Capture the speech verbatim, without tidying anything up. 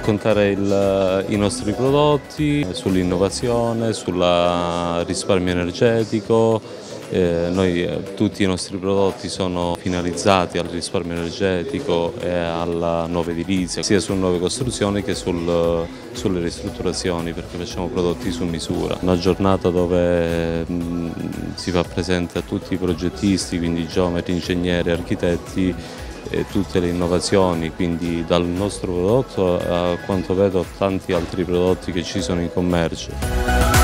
raccontare il, i nostri prodotti, sull'innovazione, sul risparmio energetico. Eh, noi eh, tutti i nostri prodotti sono finalizzati al risparmio energetico e alla nuova edilizia, sia su nuove costruzioni che sul, sulle ristrutturazioni, perché facciamo prodotti su misura. Una giornata dove mh, si fa presente a tutti i progettisti, quindi geometri, ingegneri, architetti, e tutte le innovazioni, quindi dal nostro prodotto a quanto vedo tanti altri prodotti che ci sono in commercio.